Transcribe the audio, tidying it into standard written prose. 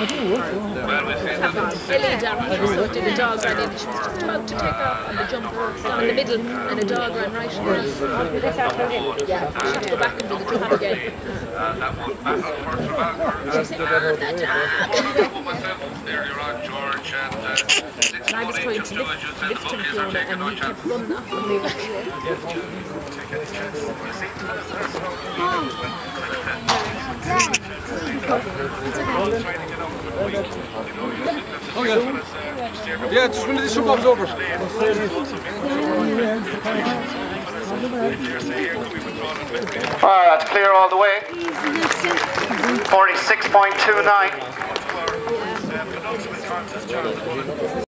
Ellie down or something, the dog ran in, she was just about to take off and the jumper down in the middle and a dog ran right in. Yeah, she had to go back and do the jump again. She said, the dog! And I was trying to lift him, Fiona, and he kept running off and we were Okay. Yeah, just when the soup was over. That's clear all the way. 46.29.